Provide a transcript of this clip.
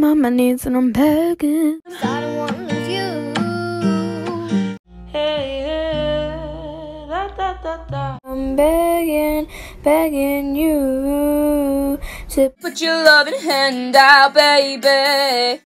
I'm on my knees and I'm begging. I don't want to lose you. Hey, da, da, da, da. I'm begging, begging you to put your loving hand out, baby.